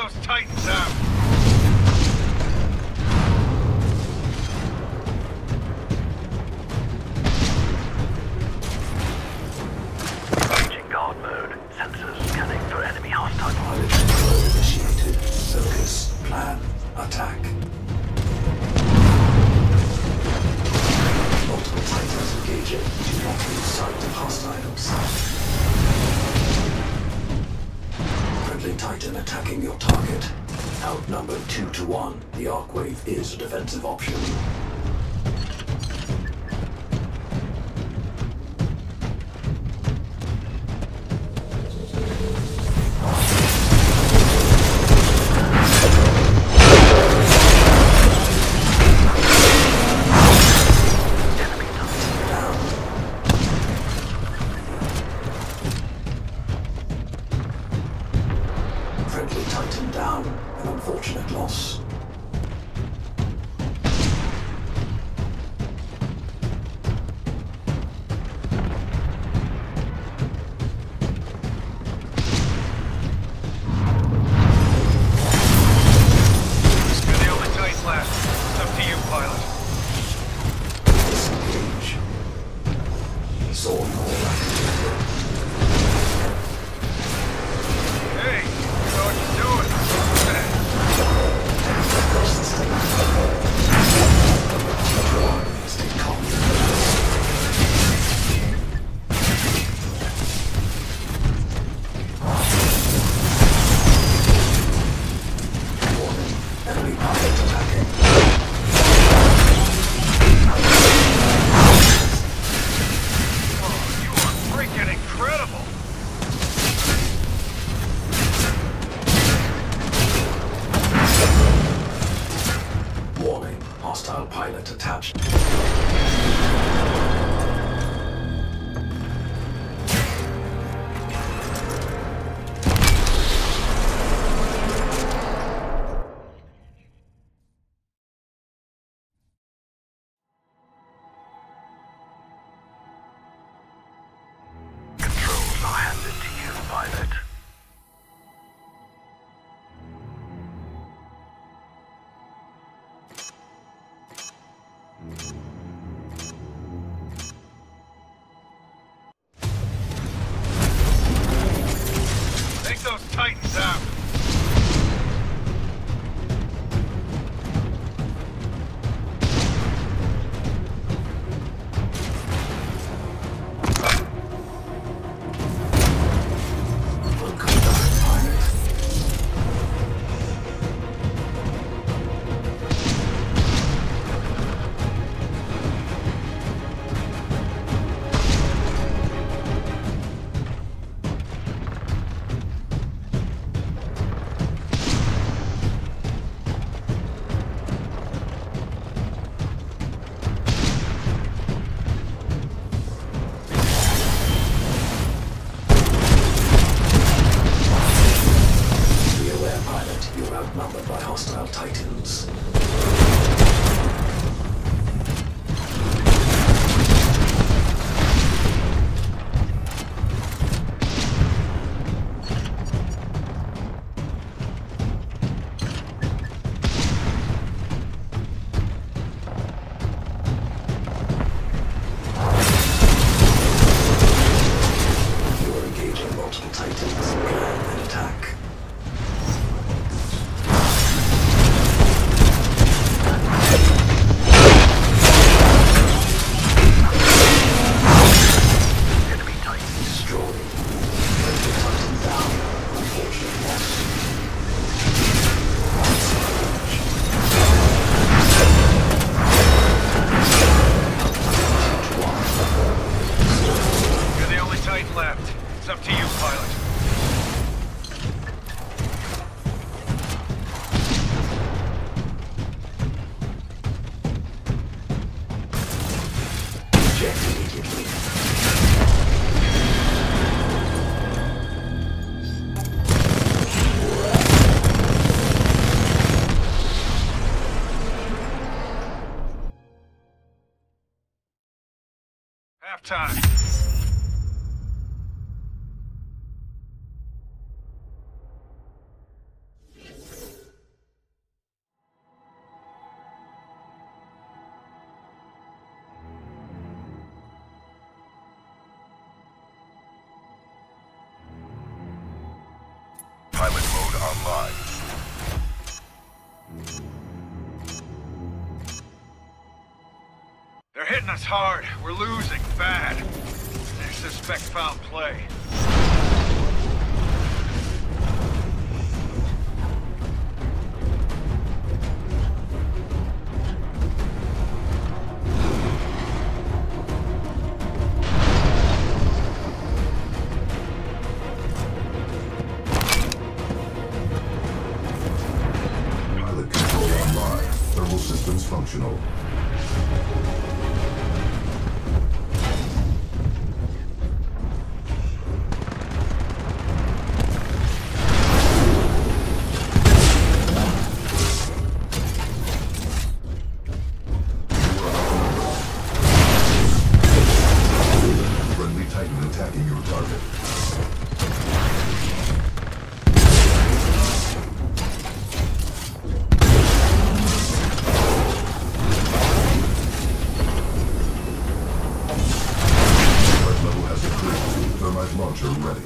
those Titans out! Reaching guard mode. Sensors scanning for enemy hostile. Pilot control initiated. Focus. Plan. Attack. Multiple Titans engaging. Do not lose sight of hostiles. Friendly Titan attacking your target. Outnumbered 2 to 1. The Arcwave is a defensive option. Friendly Titan down. An unfortunate loss. You're the only Titan left. It's up to you, pilot. Disengage. Saw more activity. Hey, you know what you're doing. Across the stage. Stay calm. Warning. Enemy pilot attacking. Oh, you are freaking incredible! Warning. Hostile pilot attached. Controls are handed to you, pilot. Take those Titans out! Welcome back, pilot. Be aware, pilot. You're outnumbered by hostile Titans. You are engaging multiple Titans. Plan and attack. Enemy Titan. Destroyed. Friendly Titan down. Unfortunate loss. You're the only Titan left. It's up to you, pilot. Eject immediately. Halftime. online. They're hitting us hard. We're losing bad. They suspect foul play. Pilot control online. Thermal systems functional. Friendly Titan attacking your target. Threat level has increased. Thermite launcher ready.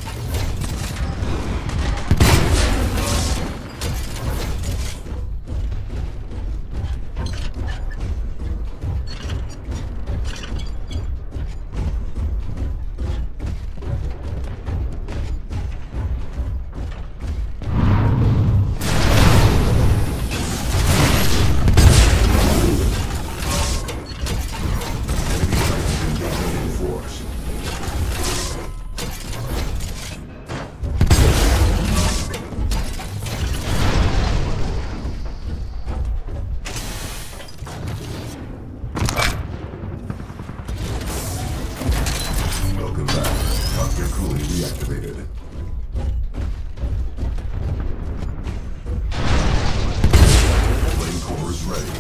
Engaging in force. Welcome back. Cockpit cooling deactivated. Flame core is ready.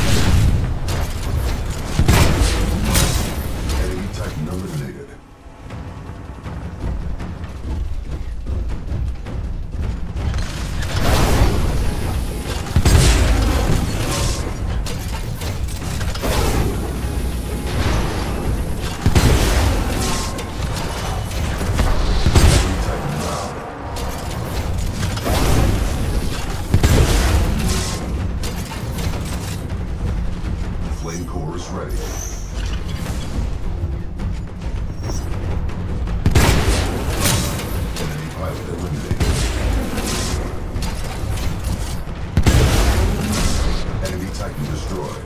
Enemy Titan eliminated. Enemy Titan down. Flame core is ready. Enemy pilot eliminated. Enemy Titan destroyed.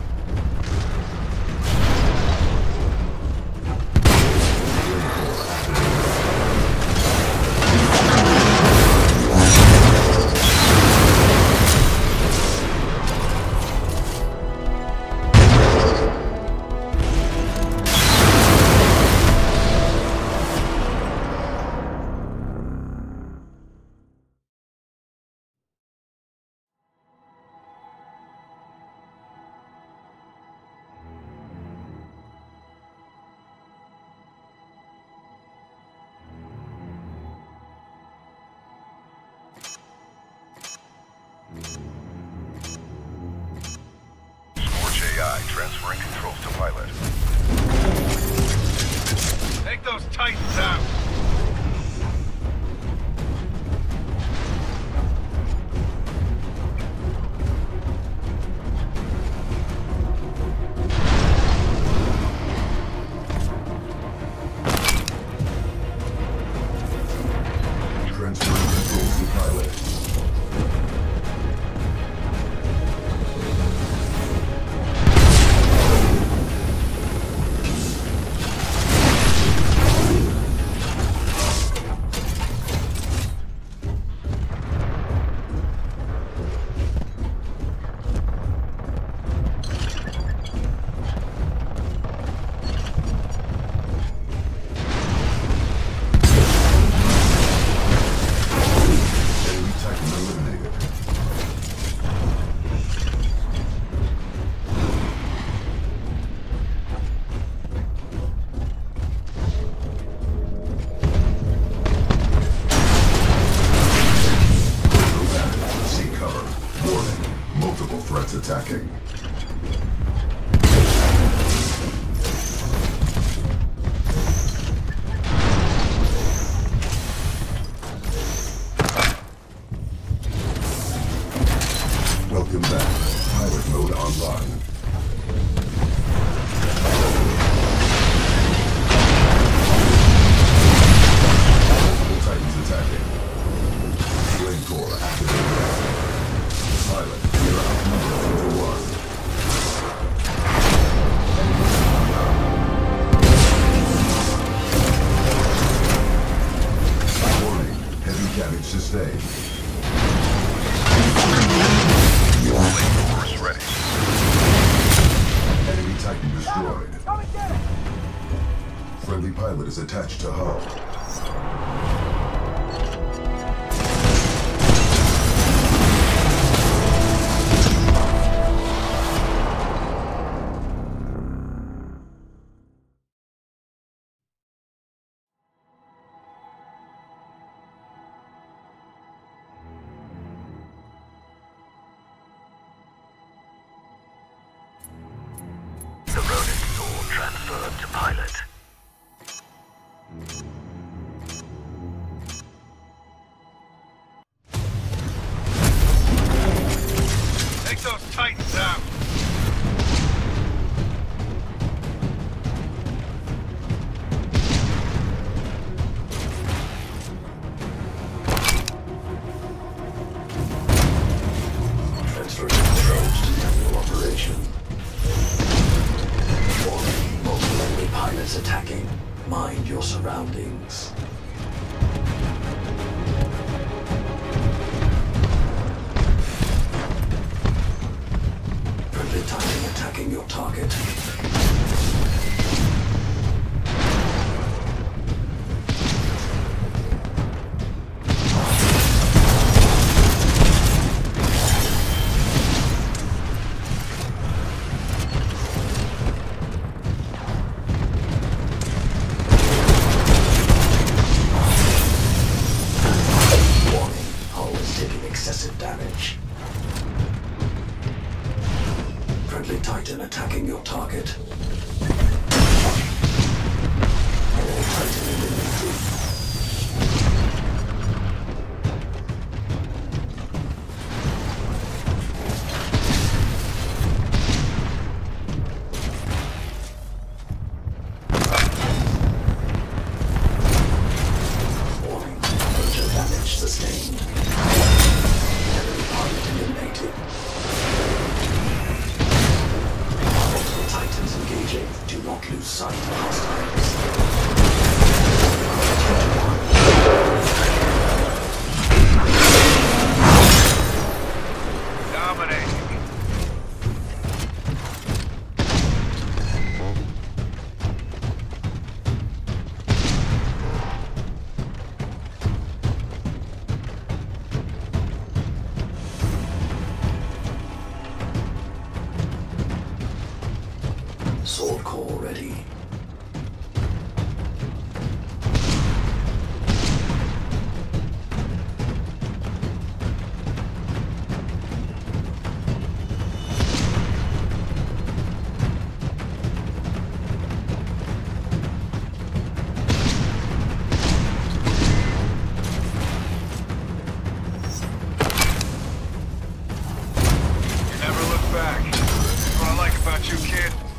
Flame core activated. Scorch AI transferring controls to pilot. Take those Titans out. Transferring controls to pilot. Enemy Titan eliminated. Seek cover. Warning. Multiple threats attacking. Damage sustained. Force ready. Enemy Titan destroyed. Friendly pilot is attached to hull. The Ronin sword transferred to pilot. Take those Titans out. Transferring controls to manual operation. Warning, multiple enemy pilots attacking. Mind your surroundings. Friendly Titan attacking your target. Warning, hull is taking excessive damage. Friendly Titan attacking your target. All Titan in inventory. Warning, major damage sustained. Enemy pilot eliminated. Multiple Titans engaging. Do not lose sight of hostiles. Dominating. Sword core ready. You never look back. That's what I like about you, kid.